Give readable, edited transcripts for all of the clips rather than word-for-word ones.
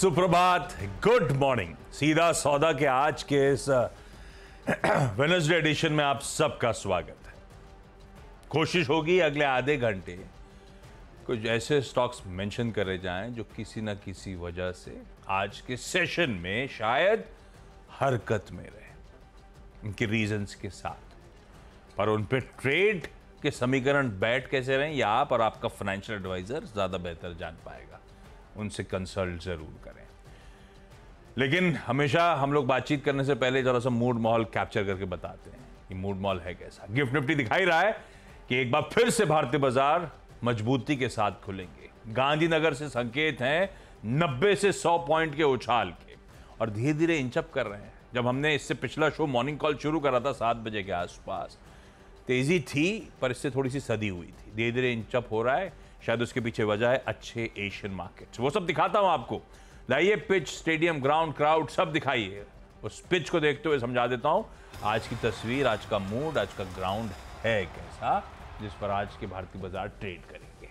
सुप्रभात, good morning. सीधा सौदा के आज के इस वेडनेसडे एडिशन में आप सबका स्वागत है। कोशिश होगी अगले आधे घंटे कुछ ऐसे स्टॉक्स मेंशन करे जाएं जो किसी ना किसी वजह से आज के सेशन में शायद हरकत में रहे, उनके रीजंस के साथ, पर उन पे ट्रेड के समीकरण बैठ कैसे रहे, या आप और आपका फाइनेंशियल एडवाइजर ज्यादा बेहतर जान पाएगा। उनसे कंसल्ट जरूर करें। लेकिन हमेशा हम लोग बातचीत करने से पहले जरा सा मूड माहौल कैप्चर करके बताते हैं कि मूड माहौल है कैसा। गिफ्ट निफ्टी दिखाई रहा है कि एक बार फिर से भारतीय बाजार मजबूती के साथ खुलेंगे। गांधीनगर से संकेत हैं 90 से 100 पॉइंट के उछाल के, और धीरे धीरे इंचअप कर रहे हैं। जब हमने इससे पिछला शो मॉर्निंग कॉल शुरू करा था 7 बजे के आसपास, तेजी थी पर इससे थोड़ी सी सदी हुई थी। धीरे धीरे इंचअप हो रहा है, शायद उसके पीछे वजह है अच्छे एशियन मार्केट्स। वो सब दिखाता हूं आपको। लाइए पिच, स्टेडियम, ग्राउंड, क्राउड सब दिखाइए। उस पिच को देखते हुए समझा देता हूं आज की तस्वीर, आज का मूड, आज का ग्राउंड है कैसा, जिस पर आज के भारतीय बाजार ट्रेड करेंगे।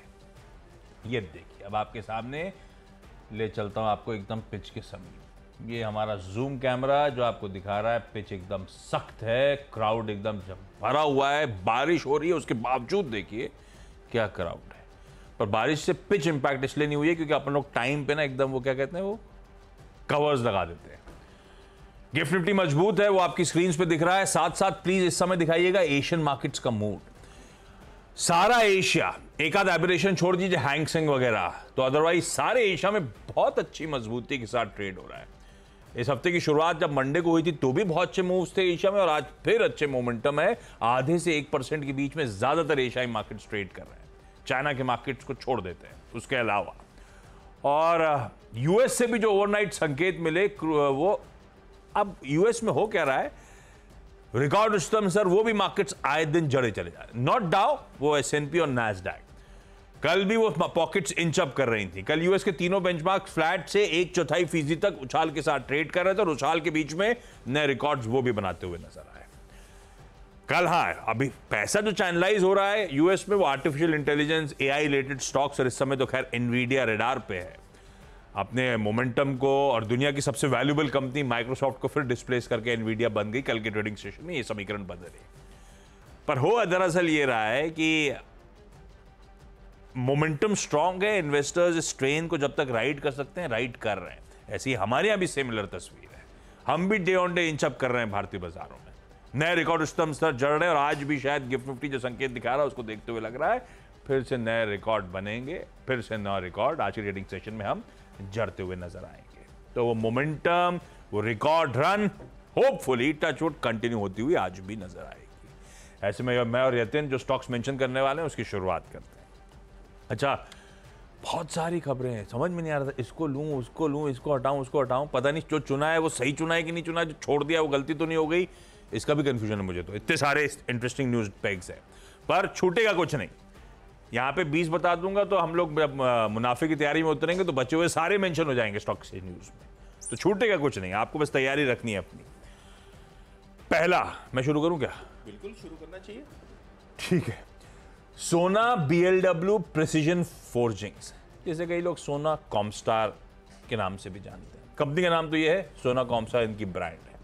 ये देखिए, अब आपके सामने ले चलता हूं आपको एकदम पिच के समीप। ये हमारा जूम कैमरा जो आपको दिखा रहा है, पिच एकदम सख्त है, क्राउड एकदम भरा हुआ है, बारिश हो रही है, उसके बावजूद देखिए क्या क्राउड है। पर बारिश से पिच इंपैक्ट इसलिए नहीं हुई है क्योंकि अपन लोग टाइम पे ना एकदम वो क्या कहते हैं, वो कवर्स लगा देते हैं। गिफ्ट निफ्टी मजबूत है, वो आपकी स्क्रीन पे दिख रहा है। साथ साथ प्लीज इस समय दिखाइएगा एशियन मार्केट्स का मूड। सारा एशिया, एक आध एबरेशन छोड़ दीजिए हैंग सेंग वगैरह, तो अदरवाइज सारे एशिया में बहुत अच्छी मजबूती के साथ ट्रेड हो रहा है। इस हफ्ते की शुरुआत जब मंडे को हुई थी तो भी बहुत अच्छे मूव्स थे एशिया में, और आज फिर अच्छे मोमेंटम है। आधे से 1% के बीच में ज्यादातर एशियाई मार्केट्स ट्रेड कर रहे हैं। चाइना के मार्केट्स को छोड़ देते हैं उसके अलावा। और यूएस से भी जो ओवरनाइट संकेत मिले, वो अब यूएस में हो क्या रहा है, रिकॉर्ड उच्चतम सर, वो भी मार्केट्स आए दिन जड़े चले जा रहे हैं। नॉट डाउ, वो एसएनपी और नैस्डैक कल भी वो पॉकेट्स इंचअप कर रही थी। कल यूएस के तीनों बेंचमार्क फ्लैट से 1/4% तक उछाल के साथ ट्रेड कर रहे थे, और उछाल के बीच में नए रिकॉर्ड्स वो भी बनाते हुए नजर आए कल। हाँ, अभी पैसा जो चैनलाइज हो रहा है यूएस में, वो artificial intelligence, AI related stocks, और इस समय तो खैर एनवीडिया रेडार पे है। अपने मोमेंटम को और दुनिया की सबसे वैल्यूएबल कंपनी माइक्रोसॉफ्ट को फिर डिस्प्लेस करके एनवीडिया बन गई कल के ट्रेडिंग सेशन में। ये समीकरण बदले, पर हो दरअसल ये रहा है कि मोमेंटम स्ट्रांग है। इन्वेस्टर्स इस ट्रेन को जब तक राइड कर सकते हैं राइड कर रहे हैं। ऐसी हमारे यहां भी सिमिलर तस्वीर है। हम भी डे ऑन डे इंचअप कर रहे हैं भारतीय बाजारों में, नए रिकॉर्ड उच्चतम स्तर जड़ रहे हैं। और आज भी शायद गिफ्ट निफ्टी जो संकेत दिखा रहा है उसको देखते हुए लग रहा है फिर से नए रिकॉर्ड बनेंगे, फिर से नया रिकॉर्ड आज के ट्रेडिंग सेशन में हम जड़ते हुए नजर आएंगे। तो वो मोमेंटम, वो record run hopefully touchwood continue होती हुई आज भी नजर आएगी। ऐसे में मैं और यतिन जो स्टॉक्स मेंशन करने वाले हैं उसकी शुरुआत करते हैं। अच्छा, बहुत सारी खबरें हैं, समझ में नहीं आ रहा था इसको लूं, उसको लूं, इसको हटाऊं, उसको हटाऊं। पता नहीं जो चुना है वो सही चुना है कि नहीं चुना, जो छोड़ दिया वो गलती तो नहीं हो गई, इसका भी कंफ्यूजन है मुझे। तो इतने सारे इंटरेस्टिंग न्यूज पैक्स है, पर छूटेगा कुछ नहीं। यहां पे 20 बता दूंगा तो हम लोग मुनाफे की तैयारी में उतरेंगे तो बचे हुए सारे मेंशन हो जाएंगे स्टॉक से न्यूज में, तो छूटेगा कुछ नहीं। आपको बस तैयारी रखनी है अपनी। पहला मैं शुरू करूं क्या? बिल्कुल शुरू करना चाहिए। ठीक है। सोना BLW प्रिसीजन फोर्जिंग्स, जैसे कई लोग सोना कॉमस्टार के नाम से भी जानते हैं। कंपनी का नाम तो ये है सोना कॉमस्टार, इनकी ब्रांड है।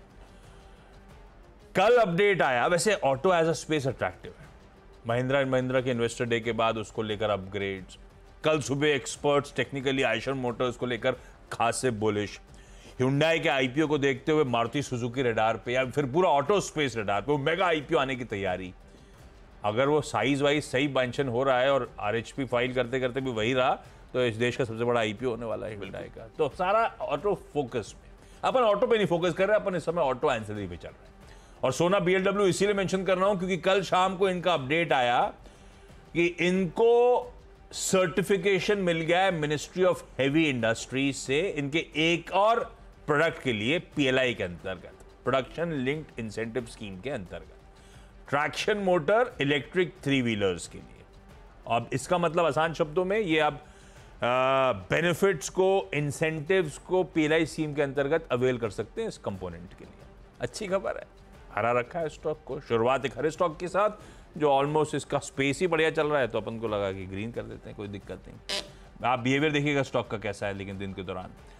कल अपडेट आया, वैसे auto as a space attractive है। महिंद्रा एंड महिंद्रा के इन्वेस्टर डे के बाद उसको लेकर अपग्रेड्स। कल सुबह एक्सपर्ट्स टेक्निकली आइशर मोटर्स को लेकर खासे बुलिश। Hyundai के आईपीओ को देखते हुए मारुति सुजुकी रडार पे, या फिर पूरा ऑटो स्पेस रडार पे वो मेगा आईपीओ आने की तैयारी। अगर वो साइज वाइज सही मेंशन हो रहा है और आरएचपी फाइल करते करते भी वही रहा, तो इस देश का सबसे बड़ा आईपीओ होने वाला है Hyundai का। तो सारा ऑटो फोकस में, अपन ऑटो पे नहीं फोकस कर रहे, अपन इस समय ऑटो एंसिलरी पे चल रहे हैं। और सोना BLW इसीलिए मेंशन कर रहा हूं क्योंकि कल शाम को इनका अपडेट आया कि इनको सर्टिफिकेशन मिल गया है मिनिस्ट्री ऑफ हेवी इंडस्ट्रीज से, इनके एक और प्रोडक्ट के लिए PLI के अंतर्गत, प्रोडक्शन लिंक्ड इंसेंटिव स्कीम के अंतर्गत, ट्रैक्शन मोटर इलेक्ट्रिक 3 व्हीलर्स के लिए। अब इसका मतलब आसान शब्दों में ये अब बेनिफिट्स को, इंसेंटिव्स को PLI स्कीम के अंतर्गत अवेल कर सकते हैं इस कंपोनेंट के लिए। अच्छी खबर है। हरा रखा है स्टॉक को, शुरुआत एक हरे स्टॉक के साथ जो ऑलमोस्ट इसका स्पेस ही बढ़िया चल रहा है, तो अपन को लगा कि ग्रीन कर देते हैं, कोई दिक्कत नहीं। आप बिहेवियर देखिएगा स्टॉक का कैसा है लेकिन दिन के दौरान।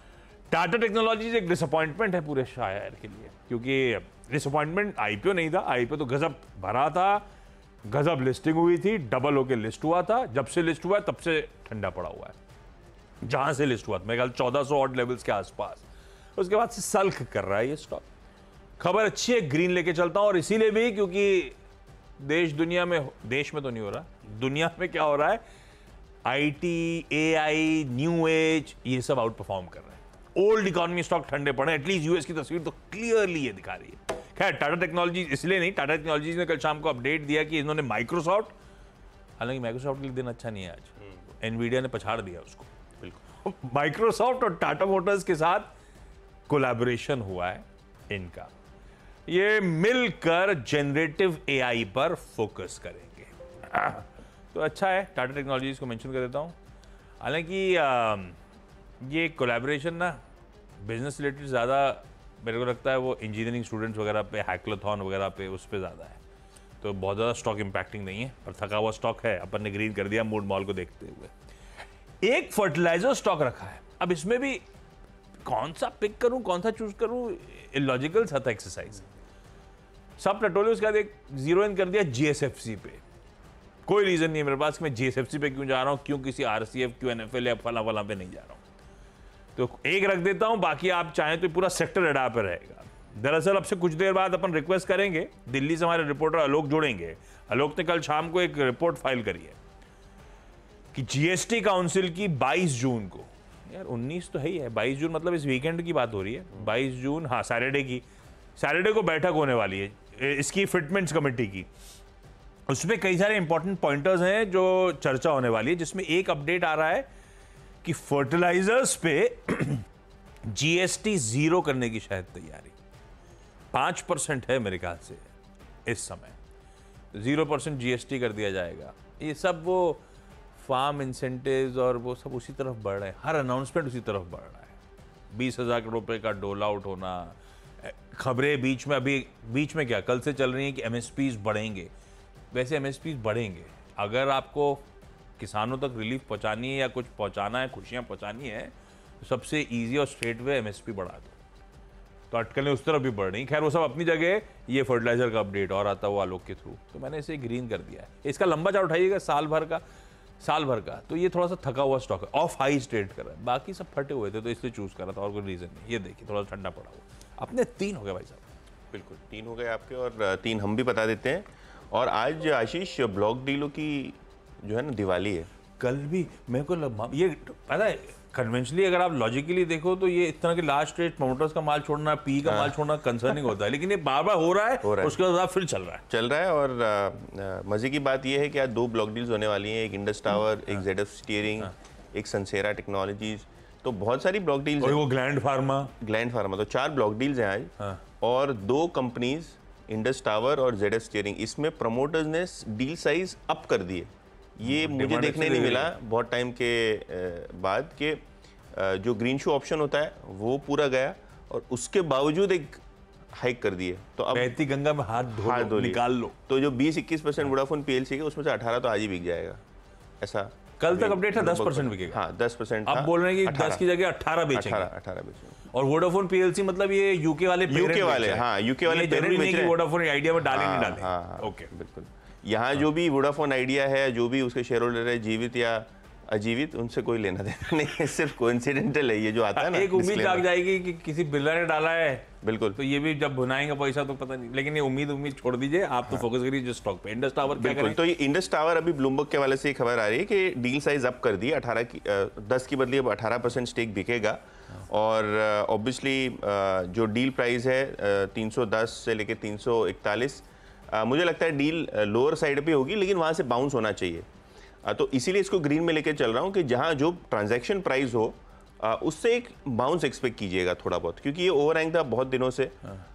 टाटा टेक्नोलॉजीज एक डिसअपॉइंटमेंट है पूरे शायर के लिए, क्योंकि डिसअपॉइंटमेंट आईपीओ नहीं था, आईपीओ तो गजब भरा था, गजब लिस्टिंग हुई थी, डबल होके लिस्ट हुआ था, जब से लिस्ट हुआ है तब से ठंडा पड़ा हुआ है, जहां से लिस्ट हुआ था मेरे ख्याल 1400 ऑड लेवल्स के आसपास, उसके बाद से सल्क कर रहा है ये स्टॉक। खबर अच्छी है, ग्रीन लेके चलता हूं, और इसीलिए भी क्योंकि देश में तो नहीं हो रहा, दुनिया में क्या हो रहा है, आईटी, एआई, न्यू एज, ये सब आउट परफॉर्म कर रहे हैं। ओल्ड इकोनॉमी स्टॉक ठंडे पड़े, एटलीस्ट यूएस की तस्वीर तो क्लियरली ये दिखा रही है। खैर टाटा टेक्नोलॉजी इसलिए नहीं, टाटा टेक्नोलॉजीज ने कल शाम को अपडेट दिया कि इन्होंने माइक्रोसॉफ्ट, हालांकि माइक्रोसॉफ्ट के लिए दिन अच्छा नहीं है आज, एनवीडिया ने पछाड़ दिया उसको बिल्कुल, माइक्रोसॉफ्ट और टाटा मोटर्स के साथ कोलैबोरेशन हुआ है इनका, ये मिलकर जनरेटिव एआई पर फोकस करेंगे। तो अच्छा है, टाटा टेक्नोलॉजीज को मेंशन कर देता हूं। हालांकि ये कोलैबोरेशन ना बिजनेस रिलेटेड ज़्यादा मेरे को लगता है वो इंजीनियरिंग स्टूडेंट्स वगैरह पे, हैकलथॉन वगैरह पे, उस पे ज़्यादा है, तो बहुत ज़्यादा स्टॉक इंपैक्टिंग नहीं है, पर थका हुआ स्टॉक है, अपन ने ग्रीन कर दिया मूड मॉल को देखते हुए। एक फर्टिलाइजर स्टॉक रखा है, अब इसमें भी कौन सा पिक करूं, कौन सा चूज करूं, इलॉजिकल सा था एक्सरसाइज। सब टटोले उसके बाद एक जीरो इन कर दिया जीएसएफसी पे, कोई रीजन नहीं है मेरे पास कि मैं जीएसएफसी पे क्यों जा रहा हूं, क्यों किसी आरसीएफ, क्यों एनएफएल या फला फला पे नहीं जा रहा हूं, तो एक रख देता हूं, बाकी आप चाहें तो पूरा सेक्टर एडा पे रहेगा। दरअसल अब से कुछ देर बाद अपन रिक्वेस्ट करेंगे, दिल्ली से हमारे रिपोर्टर आलोक जुड़ेंगे। आलोक ने कल शाम को एक रिपोर्ट फाइल करी है कि जीएसटी काउंसिल की 22 जून को, यार 19 तो है ही है, 22 जून मतलब इस वीकेंड की बात हो रही है, 22 जून, हाँ सैटरडे की, सैटरडे को बैठक होने वाली है इसकी फिटमेंट्स कमेटी की। उसमें कई सारे इंपॉर्टेंट पॉइंटर्स हैं जो चर्चा होने वाली है, जिसमें एक अपडेट आ रहा है कि फर्टिलाइजर्स पे जीएसटी जीरो करने की शायद तैयारी, 5% है मेरे ख्याल से इस समय, 0% जीएसटी कर दिया जाएगा। ये सब वो फार्म इंसेंटिव्स और वो सब उसी तरफ बढ़ रहे हैं, हर अनाउंसमेंट उसी तरफ बढ़ रहा है। 20,000 करोड़ रुपए का डोल आउट होना, खबरें बीच में क्या कल से चल रही हैं कि एमएसपीज बढ़ेंगे, वैसे एमएसपीज बढ़ेंगे, अगर आपको किसानों तक रिलीफ पहुंचानी है या कुछ पहुंचाना है, खुशियां पहुंचानी है, तो सबसे इजी और स्ट्रेट वे एमएसपी बढ़ा दो, तो अटकलें उस तरफ भी बढ़ रही। खैर वो सब अपनी जगह, ये फर्टिलाइजर का अपडेट और आता हुआ आलोक के थ्रू, तो मैंने इसे ग्रीन कर दिया है। इसका लंबा चार्ट उठाइएगा साल भर का, तो ये थोड़ा सा थका हुआ स्टॉक है, ऑफ हाई ट्रेड कर रहा है, बाकी सब फटे हुए थे तो इसलिए चूज करा था, और कोई रीजन नहीं। ये देखिए थोड़ा ठंडा पड़ा हुआ। अपने 3 हो गए भाई साहब। बिल्कुल 3 हो गए आपके, और 3 हम भी बता देते हैं। और आज आशीष ब्लॉक डीलों की जो है ना दिवाली है, कल भी मेरे को ये पता है, कन्वेंशनली अगर आप लॉजिकली देखो तो ये इस तरह के लार्ज ट्रेड प्रमोटर्स का माल छोड़ना, पी का माल छोड़ना कंसर्निंग होता है, लेकिन ये बार बार हो रहा है, उसके बाद फिर चल रहा है। और मजे की बात ये है कि आज 2 ब्लॉक डील्स होने वाली हैं, एक इंडस टावर, एक जेडएफ स्टीयरिंग, एक सनसेरा टेक्नोलॉजीज, तो बहुत सारी ब्लॉक डील्स हैं। वो ग्लैंड फार्मा, तो 4 ब्लॉक डील्स हैं आज। और 2 कंपनीज इंडस टावर और जेडएफ स्टीयरिंग, इसमें प्रमोटर्स ने डील साइज अप कर दिए। ये मुझे देखने नहीं मिला बहुत टाइम के बाद कि जो ग्रीन शू ऑप्शन होता है वो पूरा गया, और उसके बावजूद एक हाइक कर दिए। तो अब बहती गंगा में हाथ धो निकाल लो, तो जो 20-21% वोडाफोन पीएलसी के, उसमें से 18 तो आज ही बिक जाएगा। ऐसा कल तक अपडेट है 10% बिकेगा। हाँ 10%। अब बोल रहे हैं कि 10 की जगह 18 बेचेंगे। 18 बेचेंगे। और वोडाफोन पीएलसी मतलब ये यूके वाले, हाँ यूके वाले जरूरी नहीं कि वोडाफोन आइडिया में डालें नहीं डालें। हाँ ओके बिल्कुल। यहाँ जो भी वोडाफोन आइडिया है, जो भी उसके शेयर होल्डर है, जीवित या अजीवित, उनसे कोई लेना देना नहीं है, सिर्फ कोइंसिडेंटल है ये जो आता है ना। एक उम्मीद जाग जाएगी कि किसी बिल्डर ने डाला है, बिल्कुल, तो ये भी जब भुनाएंगे पैसा तो पता नहीं, लेकिन ये उम्मीद छोड़ दीजिए, आप तो फोकस करिए जो स्टॉक पे। इंडस टावर क्या करें? तो ये इंडस टावर अभी ब्लूमबर्ग के वाले से एक खबर आ रही है कि डील साइज अप कर दी, 10 की बदली अब 18% स्टेक बिकेगा। और ऑब्वियसली जो डील प्राइस है 310 से लेके 341, मुझे लगता है डील लोअर साइड पे होगी, लेकिन वहाँ से बाउंस होना चाहिए। तो इसीलिए इसको ग्रीन में लेके चल रहा हूँ कि जहाँ जो ट्रांजैक्शन प्राइस हो उससे एक बाउंस एक्सपेक्ट कीजिएगा थोड़ा बहुत, क्योंकि ये ओवरहैंग था बहुत दिनों से।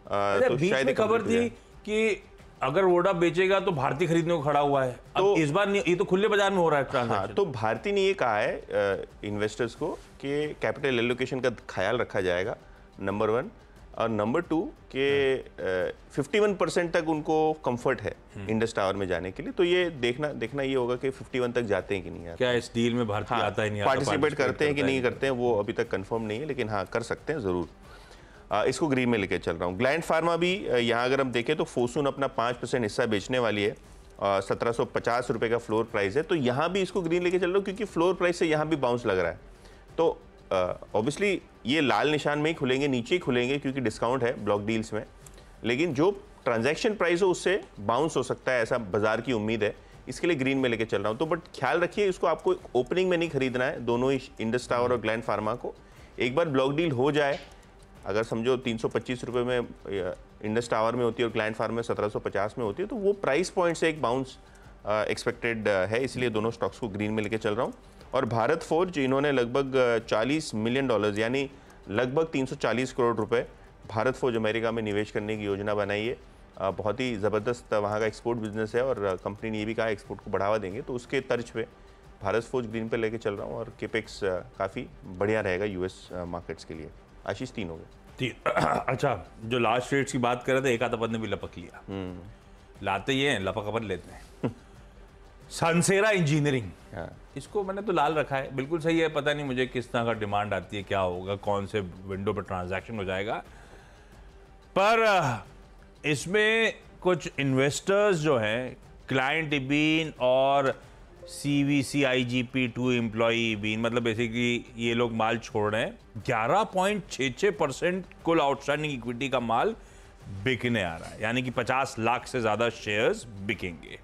तो शायद खबर थी कि अगर वोडा बेचेगा तो भारतीय खरीदने को खड़ा हुआ है, तो अब इस बार नहीं, ये तो खुले बाजार में हो रहा है ट्रांजैक्शन। हाँ, तो भारतीय ने ये कहा है इन्वेस्टर्स को कि कैपिटल एलोकेशन का ख्याल रखा जाएगा, नंबर 1। और नंबर 2 के 51% तक उनको कंफर्ट है इंडस टावर में जाने के लिए। तो ये देखना ये होगा कि 51 तक जाते हैं कि नहीं आते। क्या इस डील में भारतीय आता है नहीं आता, पार्टिसिपेट करते हैं कि नहीं करते हैं वो अभी तक कंफर्म नहीं है, लेकिन हाँ कर सकते हैं ज़रूर। इसको ग्रीन में लेके चल रहा हूँ। ग्लैंड फार्मा भी यहाँ अगर हम देखें तो फोसून अपना 5% हिस्सा बेचने वाली है, 1750 रुपये का फ्लोर प्राइस है। तो यहाँ भी इसको ग्रीन लेके चल रहा हूँ क्योंकि फ्लोर प्राइस से यहाँ भी बाउंस लग रहा है। तो ऑब्वियसली ये लाल निशान में ही खुलेंगे, नीचे ही खुलेंगे क्योंकि डिस्काउंट है ब्लॉक डील्स में, लेकिन जो ट्रांजैक्शन प्राइस हो उससे बाउंस हो सकता है, ऐसा बाजार की उम्मीद है। इसके लिए ग्रीन में लेके चल रहा हूँ। तो बट ख्याल रखिए इसको आपको ओपनिंग में नहीं खरीदना है, दोनों ही इंडस टावर और ग्लैंड फार्मा को। एक बार ब्लॉक डील हो जाए, अगर समझो 325 रुपये में इंडस टावर में होती है और ग्लैंड फार्मा में 1750 में होती है, तो वो प्राइस पॉइंट से एक बाउंस एक्सपेक्टेड है, इसलिए दोनों स्टॉक्स को ग्रीन में लेके चल रहा हूँ। और भारत फोर्ज, इन्होंने लगभग $40 मिलियन यानी लगभग 340 करोड़ रुपए भारत फोर्ज अमेरिका में निवेश करने की योजना बनाई है। बहुत ही ज़बरदस्त वहाँ का एक्सपोर्ट बिजनेस है और कंपनी ने ये भी कहा एक्सपोर्ट को बढ़ावा देंगे, तो उसके तर्ज पे भारत फोर्ज ग्रीन पे लेके चल रहा हूँ। और केपेक्स काफ़ी बढ़िया रहेगा यूएस मार्केट्स के लिए। आशीष 3 हो गए। अच्छा, जो लास्ट रेट्स की बात कर रहे थे, एक आधा बंदे भी लपक लिया। लाते ये हैं, लपक अपन लेते हैं। सनसेरा इंजीनियरिंग, इसको मैंने तो लाल रखा है, बिल्कुल सही है। पता नहीं मुझे किस तरह का डिमांड आती है, क्या होगा, कौन से विंडो पर ट्रांजैक्शन हो जाएगा, पर इसमें कुछ इन्वेस्टर्स जो हैं, क्लाइंट इबीन और CVC IGP2 एम्प्लॉई इबीन, मतलब बेसिकली ये लोग माल छोड़ रहे हैं। 11.66% कुल आउटस्टैंडिंग इक्विटी का माल बिकने आ रहा है, यानी कि 50 लाख से ज्यादा शेयर्स बिकेंगे।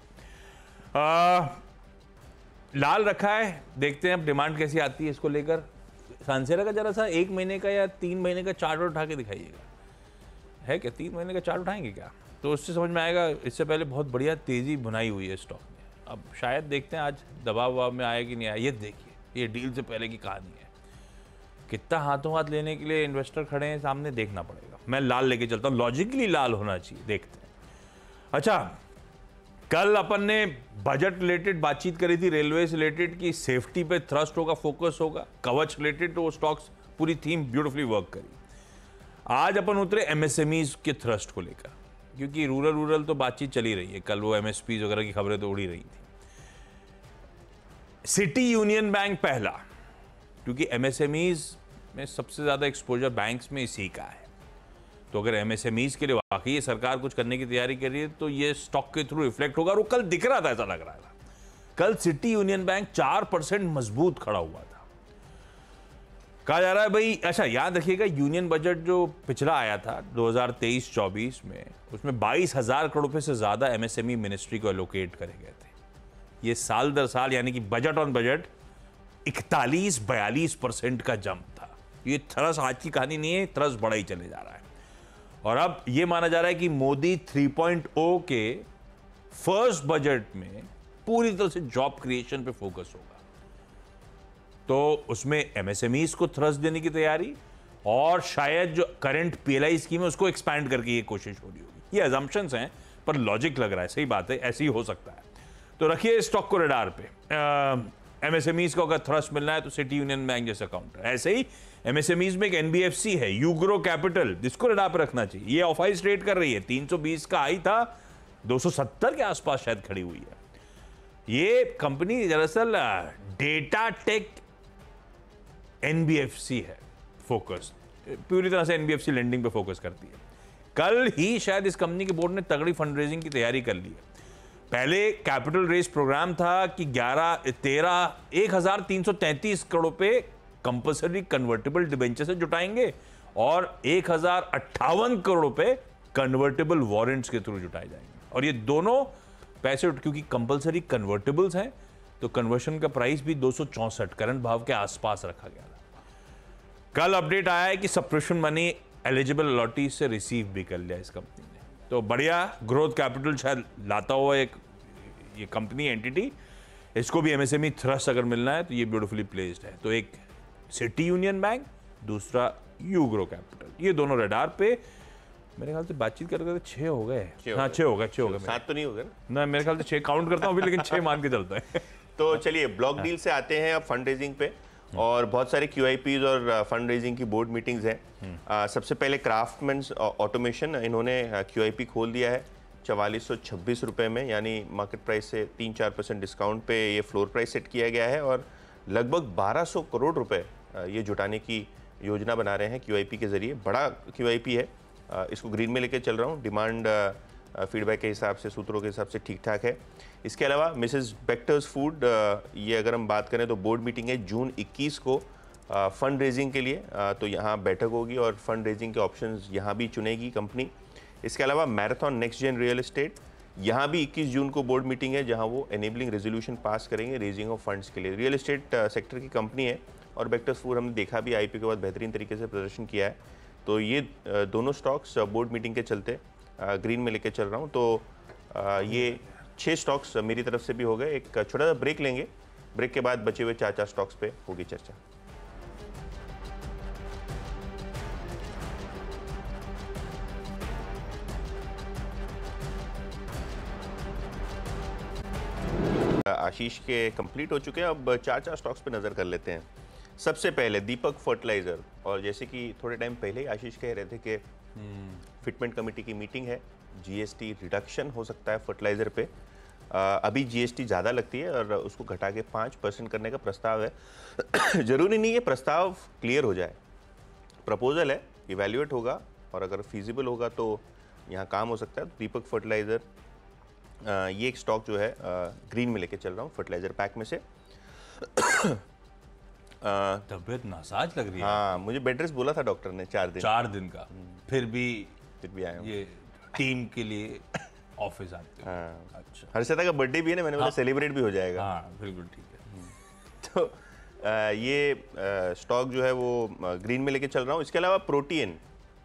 लाल रखा है, देखते हैं अब डिमांड कैसी आती है इसको लेकर। सनसेरा का जरा सा 1 महीने का या 3 महीने का चार्ट उठा के दिखाइएगा, है क्या? 3 महीने का चार्ट उठाएंगे क्या? तो उससे समझ में आएगा। इससे पहले बहुत बढ़िया तेजी बुनाई हुई है स्टॉक में, अब शायद देखते हैं आज दबाव वबाव में आया कि नहीं आया। ये देखिए, ये डील से पहले की कहानी है, कितना हाथों हाथ लेने के लिए इन्वेस्टर खड़े हैं सामने, देखना पड़ेगा। मैं लाल लेके चलता हूँ, लॉजिकली लाल होना चाहिए, देखते हैं। अच्छा, कल अपन ने बजट रिलेटेड बातचीज करी थी, रेलवे से रिलेटेड की सेफ्टी पे थ्रस्ट होगा, फोकस होगा, कवच रिलेटेड, तो वो स्टॉक्स पूरी थीम ब्यूटीफुली वर्क करी। आज अपन उतरे MSMEs के थ्रस्ट को लेकर, क्योंकि रूरल तो बातचीत चली रही है। कल वो MSPs वगैरह की खबरें तो उड़ी रही थी। सिटी यूनियन बैंक पहला, क्योंकि MSMEs में सबसे ज्यादा एक्सपोजर बैंक्स में इसी का है। तो अगर MSMEs के लिए वाकई सरकार कुछ करने की तैयारी कर रही है तो ये स्टॉक के थ्रू रिफ्लेक्ट होगा। और वो कल दिख रहा था, ऐसा लग रहा था। कल सिटी यूनियन बैंक 4% मजबूत खड़ा हुआ था। कहा जा रहा है भाई, अच्छा याद रखिएगा, यूनियन बजट जो पिछला आया था 2023-24 में, उसमें 22,000 करोड़ रुपए से ज्यादा MSME मिनिस्ट्री को एलोकेट करे गए थे। ये साल दर साल, यानी कि बजट ऑन बजट 41-42% का जंप था। ये थ्रस आज की कहानी नहीं है, थ्रस बड़ा ही चले जा रहा है। और अब ये माना जा रहा है कि मोदी 3.0 के फर्स्ट बजट में पूरी तरह से जॉब क्रिएशन पे फोकस होगा। तो उसमें MSMEs को थ्रस्ट देने की तैयारी, और शायद जो करंट PLI स्कीम है उसको एक्सपैंड करके ये कोशिश हो रही होगी। ये अजम्पशंस हैं, पर लॉजिक लग रहा है, सही बात है, ऐसे ही हो सकता है। तो रखिए स्टॉक को रडार पे। MSMEs को अगर थ्रस्ट मिलना है तो सिटी यूनियन बैंक जैसा काउंटर। ऐसे ही MSMEs में एक NBFC है, यूग्रो कैपिटल, जिसको रडार पे रखना चाहिए। ये ऑफाइस ट्रेड कर रही है, 320 का हाई था, 270 के आसपास शायद खड़ी हुई है। ये कंपनी दरअसल डेटा टेक NBFC है, फोकस पूरी तरह से NBFC लेंडिंग पे फोकस करती है। कल ही शायद इस कंपनी के बोर्ड ने तगड़ी फंड रेजिंग की तैयारी कर ली है। पहले कैपिटल रेज प्रोग्राम था कि 1,333 करोड़ रुपए कंपल्सरी कन्वर्टेबल डिबेंचर से जुटाएंगे और 1,058 करोड़ रुपए कन्वर्टेबल वारंट्स के थ्रू जुटाए जाएंगे। और ये दोनों पैसे, क्योंकि कंपल्सरी कन्वर्टेबल्स हैं, तो कन्वर्शन का प्राइस भी 264 करंट भाव के आसपास रखा गया था। कल अपडेट आया है कि सब्सक्रिप्शन मनी एलिजिबल अलॉटीज से रिसीव भी कर लिया इस कंपनी ने। तो बढ़िया ग्रोथ कैपिटल शायद लाता हुआ एक ये कंपनी एंटिटी, इसको भी MSME थ्रस्ट अगर मिलना है तो ये ब्यूटीफुली प्लेस्ड है। तो एक सिटी यूनियन बैंक, दूसरा यूग्रो कैपिटल, ये दोनों रडार पे। मेरे ख्याल से बातचीत करते 6 हो गए। हाँ 6 हो गए 7 तो नहीं हो गए ना, मेरे ख्याल से 6 काउंट करता हूँ अभी, लेकिन 6 मान के चलता है। तो चलिए ब्लॉक डील से आते हैं अब फंड रेजिंग पे। और बहुत सारे QIPs और फंड रेजिंग की बोर्ड मीटिंग्स हैं। सबसे पहले क्राफ्टमैन्स ऑटोमेशन, इन्होंने QIP खोल दिया है 4426 रुपये में, यानी मार्केट प्राइस से 3-4% डिस्काउंट पे ये फ्लोर प्राइस सेट किया गया है और लगभग 1200 करोड़ रुपए ये जुटाने की योजना बना रहे हैं QIP के जरिए। बड़ा QIP है, इसको ग्रीन में लेकर चल रहा हूँ। डिमांड फीडबैक के हिसाब से, सूत्रों के हिसाब से ठीक ठाक है। इसके अलावा मिसेस बेक्टर्स फूड, ये अगर हम बात करें तो बोर्ड मीटिंग है जून 21 को फंड रेजिंग के लिए, तो यहाँ बैठक होगी और फंड रेजिंग के ऑप्शंस यहाँ भी चुनेगी कंपनी। इसके अलावा Marathon next gen real estate, यहाँ भी 21 जून को बोर्ड मीटिंग है जहाँ वो एनेबलिंग रेजोल्यूशन पास करेंगे रेजिंग ऑफ फंड्स के लिए। रियल एस्टेट सेक्टर की कंपनी है और बेक्टर्स फूड हमने देखा भी IPO के बाद बेहतरीन तरीके से प्रदर्शन किया है। तो ये दोनों स्टॉक्स बोर्ड मीटिंग के चलते ग्रीन में लेके चल रहा हूँ। तो ये 6 स्टॉक्स मेरी तरफ से भी हो गए। एक छोटा सा ब्रेक लेंगे, ब्रेक के बाद बचे हुए 4 स्टॉक्स पे होगी चर्चा। आशीष के कंप्लीट हो चुके हैं, अब 4 स्टॉक्स पे नज़र कर लेते हैं। सबसे पहले दीपक फर्टिलाइजर, और जैसे कि थोड़े टाइम पहले ही आशीष कह रहे थे कि फिटमेंट कमेटी की मीटिंग है, GST रिडक्शन हो सकता है फर्टिलाइजर पे। अभी GST ज़्यादा लगती है और उसको घटा के 5% करने का प्रस्ताव है। जरूरी नहीं है प्रस्ताव क्लियर हो जाए, प्रपोजल है, इवैल्यूएट होगा और अगर फीजिबल होगा तो यहाँ काम हो सकता है। तो दीपक फर्टिलाइजर ये एक स्टॉक जो है ग्रीन में लेके चल रहा हूँ फर्टिलाइजर पैक में से। तबीयत नासाज लग रही है। हाँ, मुझे बेड रेस्ट बोला था डॉक्टर ने 4 दिन का, फिर भी आया हूँ। ये टीम के लिए ऑफिस आते हो। हाँ। अच्छा, हर्षिता का बर्थडे भी है ना, मैंने बोला सेलिब्रेट भी हो जाएगा। हाँ बिल्कुल ठीक है। तो ये स्टॉक जो है वो ग्रीन में लेके चल रहा हूँ। इसके अलावा प्रोटीन,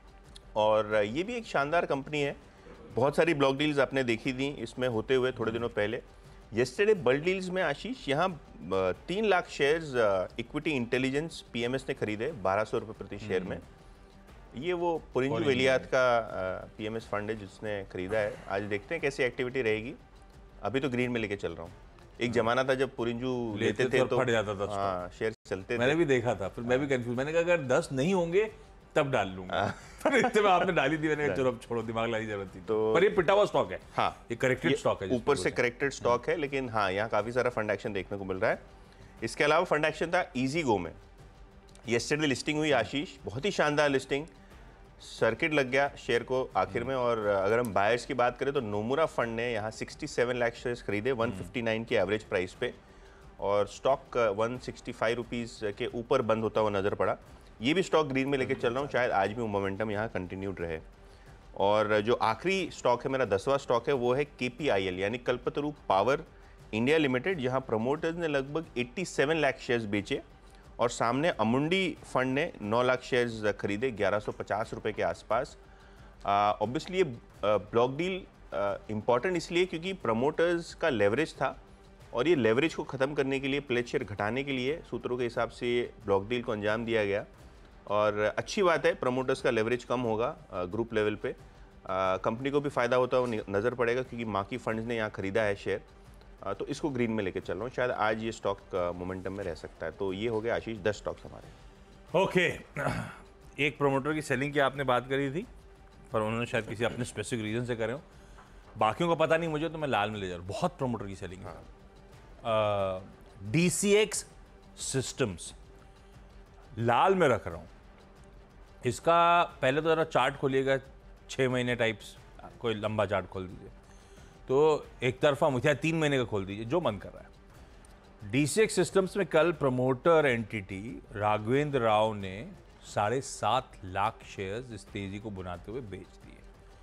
और ये भी एक शानदार कंपनी है। बहुत सारी ब्लॉक डील्स आपने देखी थी इसमें होते हुए थोड़े दिनों पहले। येस्टरडे बल्क डील्स में आशीष यहाँ 3 lakh shares equity intelligence PMS ने खरीदे 1200 रुपये प्रति शेयर में। ये वो पुरिंजू वेलियात का PMS फंड है जिसने खरीदा है। आज देखते हैं कैसी एक्टिविटी रहेगी। अभी तो ग्रीन में लेके चल रहा हूँ। एक जमाना था जब पुरिंजू लेते थे तो फट जाता था। हाँ, शेयर चलते थे। मैंने भी देखा था, फिर मैं भी कंफ्यूज, मैंने कहा अगर 10 नहीं होंगे तब डाल लूंगा। पर इतने में आपने डाली थी, मैंने कहा चलो अब छोड़ो, दिमाग लाने की जरूरत थी। तो पर ये पिटा हुआ स्टॉक है। हाँ, ये करेक्टेड स्टॉक है, ऊपर से करेक्टेड स्टॉक है, लेकिन हाँ यहाँ काफी सारा फंड एक्शन देखने को मिल रहा है। इसके अलावा फंड एक्शन था ईजीगो में। येस्टरडे लिस्टिंग हुई आशीष, बहुत ही शानदार लिस्टिंग, सर्किट लग गया शेयर को आखिर में। और अगर हम बायर्स की बात करें तो नोमुरा फंड ने यहाँ 67 लाख शेयर्स खरीदे 159 की एवरेज प्राइस पे, और स्टॉक 165 रुपीज़ के ऊपर बंद होता हुआ नजर पड़ा। ये भी स्टॉक ग्रीन में लेके चल रहा हूँ, शायद आज भी मोमेंटम यहाँ कंटिन्यूड रहे। और जो आखिरी स्टॉक है, मेरा 10वां स्टॉक है, वो है KPIL यानी कल्पतरू पावर इंडिया लिमिटेड, जहाँ प्रमोटर्स ने लगभग 87 लाख शेयर्स बेचे और सामने अमुंडी फंड ने 9 लाख शेयर्स खरीदे 1150 रुपये के आसपास। ऑब्वियसली ये ब्लॉक डील इम्पॉर्टेंट इसलिए क्योंकि प्रमोटर्स का लेवरेज था और ये लेवरेज को ख़त्म करने के लिए, प्लेज शेयर घटाने के लिए सूत्रों के हिसाब से ये ब्लॉक डील को अंजाम दिया गया। और अच्छी बात है, प्रमोटर्स का लेवरेज कम होगा ग्रुप लेवल पे, कंपनी को भी फ़ायदा होता हुआ नज़र पड़ेगा क्योंकि माकी फंड्स ने यहाँ ख़रीदा है शेयर। तो इसको ग्रीन में लेके चल रहा हूँ, शायद आज ये स्टॉक मोमेंटम में रह सकता है। तो ये हो गया आशीष 10 स्टॉक्स हमारे। ओके, एक प्रमोटर की सेलिंग की आपने बात करी थी, पर उन्होंने शायद किसी अपने स्पेसिफिक रीजन से करे हो, बाकियों का पता नहीं मुझे, तो मैं लाल में ले जा रहा हूँ। बहुत प्रमोटर की सेलिंग है। DCX सिस्टम्स लाल में रख रहा हूँ। इसका पहले तो ज़रा चार्ट खोलिएगा, 6 महीने टाइप्स, कोई लंबा चार्ट खोल दीजिए, तो एक तरफा मुझे 3 महीने का खोल दीजिए, जो मन कर रहा है। DCX सिस्टम्स में कल प्रमोटर एंटिटी राघवेंद्र राव ने 7.5 लाख शेयर्स इस तेजी को बुनाते हुए बेच दिए।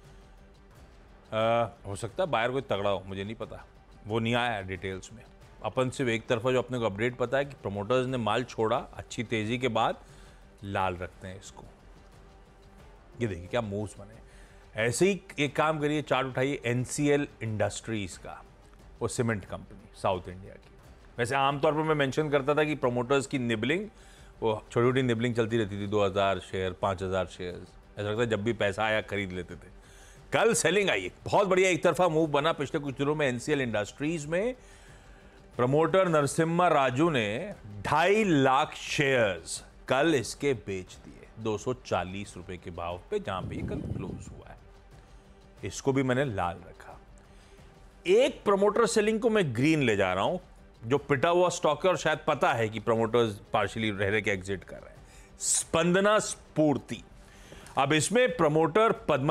हो सकता है बायर कोई तगड़ा हो, मुझे नहीं पता, वो नहीं आया डिटेल्स में। अपन सिर्फ एक तरफा जो अपने को अपडेट पता है कि प्रमोटर्स ने माल छोड़ा अच्छी तेजी के बाद, लाल रखते हैं इसको। ये देखिए क्या मूव्स बने। ऐसे ही एक काम करिए, चार्ट उठाइए NCL इंडस्ट्रीज का, वो सीमेंट कंपनी साउथ इंडिया की। वैसे आमतौर पर मैं मेंशन करता था कि प्रमोटर्स की निबलिंग, वो छोटी छोटी निबलिंग चलती रहती थी, 2000 शेयर 5000 शेयर, ऐसा लगता है जब भी पैसा आया खरीद लेते थे। कल सेलिंग आई, बहुत बढ़िया एक तरफा मूव बना पिछले कुछ दिनों में NCL इंडस्ट्रीज में। प्रमोटर नरसिम्हा राजू ने 2.5 लाख शेयर्स कल इसके बेच दिए 240 रुपए के भाव पे, जहां पे ये कल क्लोज हुआ है। इसको भी मैंने लाल रखा। एक प्रमोटर सेलिंग को मैं ग्रीन ले जा रहा हूं, जो पिटा हुआ स्टॉक है और शायद पता है कि प्रमोटर्स पार्शियली रह के एग्जिट कर रहे हैं। स्पंदना स्फूर्ति। अब इसमें प्रमोटर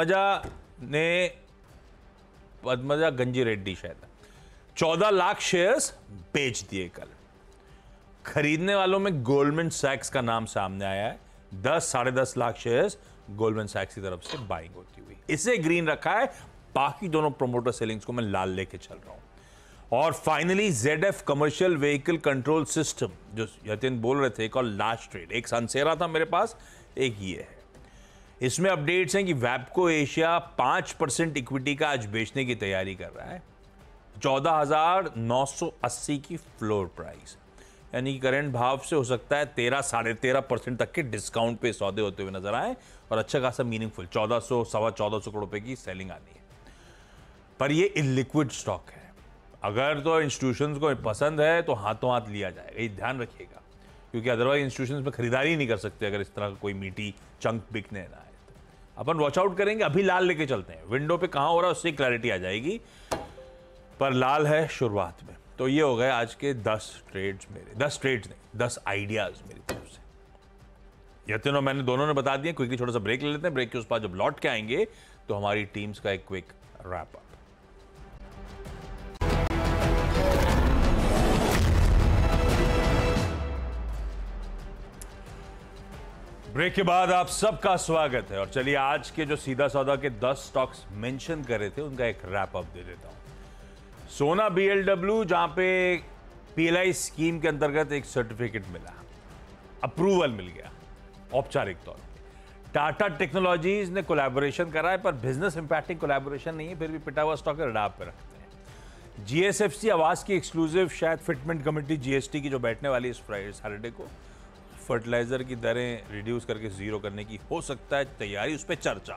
पद्मजा गंजी रेड्डी शायद 14 लाख शेयर्स बेच दिए कल। खरीदने वालों में गोल्डमैन सैक्स का नाम सामने आया है। 10-10.5 लाख शेयर्स गोल्डमैन सैक्स की तरफ से बाइंग होती हुई, इसे ग्रीन रखा है। बाकी दोनों प्रमोटर सेलिंग्स को मैं लाल लेके चल रहा हूं। और finally ZF commercial vehicle control system, जो यतिन बोल रहे थे, एक और लास्ट ट्रेड, एक सनसेरा था मेरे पास, एक ये है। इसमें अपडेट्स हैं कि वैपको एशिया 5% इक्विटी का आज बेचने की तैयारी कर रहा है। 14,980 की फ्लोर प्राइस, यानी कि करंट भाव से हो सकता है 13-13.5% तक के डिस्काउंट पे सौदे होते हुए नजर आए और अच्छा खासा मीनिंगफुल 1400-14.25 करोड़ रुपए की सेलिंग आनी है। पर ये इलिक्विड स्टॉक है, अगर तो इंस्टीट्यूशंस को पसंद है तो हाथों हाथ लिया जाएगा, ये ध्यान रखिएगा, क्योंकि अदरवाइज इंस्टीट्यूशंस में खरीदारी नहीं कर सकते अगर इस तरह का कोई मीठी चंक बिकने ना आए। अपन वॉच आउट करेंगे। अभी लाल लेके चलते हैं, विंडो पे कहां हो रहा है उससे क्लैरिटी आ जाएगी, पर लाल है शुरुआत में। तो ये हो गए आज के 10 ट्रेड्स मेरे, 10 ट्रेड्स नहीं 10 आइडियाज मेरी तरफ से। यतिन और मैंने दोनों ने बता दिए। क्विकली छोटा सा ब्रेक ले लेते हैं, ब्रेक के उस बाद जब लौट के आएंगे तो हमारी टीम्स का एक क्विक रैप अप। ब्रेक के बाद आप सबका स्वागत है। और चलिए आज के जो सीधा सौदा के 10 स्टॉक्स मेंशन कर रहे थे उनका एक रैप अप दे देता हूं। सोना BLW, जहां पे PLI स्कीम के अंतर्गत एक सर्टिफिकेट मिला, अप्रूवल मिल गया औपचारिक तौर पे। टाटा टेक्नोलॉजीज ने कोलैबोरेशन करा है, पर बिजनेस इंपैक्टिंग कोलैबोरेशन नहीं है, फिर भी पिटा हुआ स्टॉक है, रडार पे रखते हैं। GSFC आवास की एक्सक्लूसिव शायद फिटमेंट कमेटी GST की जो बैठने वाली इस फ्राइडे सैटरडे को, फर्टिलाइजर की दरें रिड्यूस करके 0 करने की हो सकता है तैयारी, उस पर चर्चा।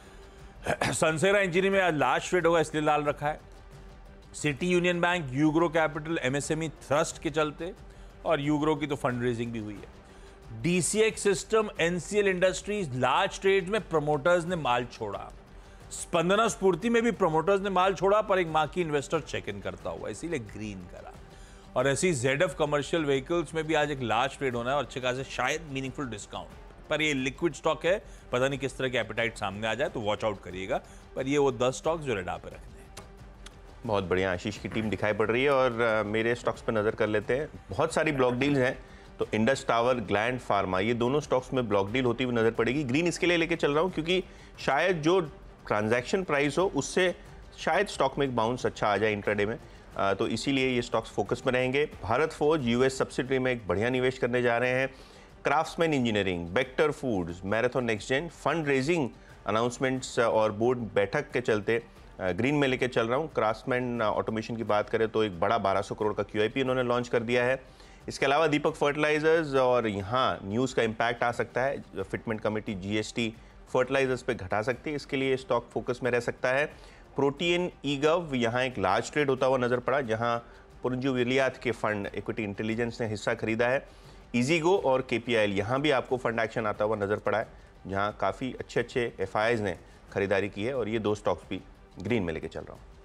सनसेरा इंजीनियरिंग में आज लास्ट ट्रेड होगा, इसलिए लाल रखा है। City union bank, Ugro capital, MSME thrust के चलते, और यूग्रो की तो फंड रेजिंग भी हुई है। DCX system, NCL industries, large trade में प्रमोटर्स ने माल छोड़ा। स्पंदना स्फूर्ति में भी प्रमोटर्स ने माल छोड़ा, पर एक मार्की इन्वेस्टर चेक इन करता हुआ, इसीलिए ग्रीन करा। और ऐसी ZF कमर्शियल व्हीकल्स में भी आज एक लार्ज ट्रेड होना है और अच्छे खासे शायद मीनिंगफुल डिस्काउंट, पर ये लिक्विड स्टॉक है, पता नहीं किस तरह के एपेटाइट सामने आ जाए, तो वॉच आउट करिएगा। पर ये वो 10 स्टॉक्स जो रडार पे रखने हैं। बहुत बढ़िया, आशीष की टीम दिखाई पड़ रही है। और मेरे स्टॉक्स पर नजर कर लेते हैं। बहुत सारी ब्लॉक डील्स हैं, तो इंडस टावर, ग्लैंड फार्मा, ये दोनों स्टॉक्स में ब्लॉक डील होती हुई नजर पड़ेगी। ग्रीन इसके लिए लेके चल रहा हूँ क्योंकि शायद जो ट्रांजैक्शन प्राइस हो उससे शायद स्टॉक में एक बाउंस अच्छा आ जाए इंट्राडे में, तो इसीलिए ये स्टॉक्स फोकस में रहेंगे। भारत फोर्ज US सब्सिडरी में एक बढ़िया निवेश करने जा रहे हैं। Craftsman engineering, Bector foods, Marathon next gen, fund raising announcements और बोर्ड बैठक के चलते ग्रीन में लेके चल रहा हूँ। क्राफ्ट्समैन ऑटोमेशन की बात करें तो एक बड़ा 1200 करोड़ का QIP उन्होंने लॉन्च कर दिया है। इसके अलावा दीपक फर्टिलाइजर्स, और यहाँ न्यूज़ का इम्पैक्ट आ सकता है, फिटमेंट कमेटी GST फर्टिलाइजर्स पे घटा सकती है, इसके लिए स्टॉक फोकस में रह सकता है। प्रोटीन ईगव, यहाँ एक लार्ज ट्रेड होता हुआ नजर पड़ा, जहाँ पुरंजू विलियात के फंड इक्विटी इंटेलिजेंस ने हिस्सा खरीदा है। ईजीगो और KPIL, यहाँ भी आपको फंड एक्शन आता हुआ नजर पड़ा है, जहाँ काफ़ी अच्छे FIIs ने खरीदारी की है, और ये 2 स्टॉक्स भी ग्रीन में लेके चल रहा हूँ।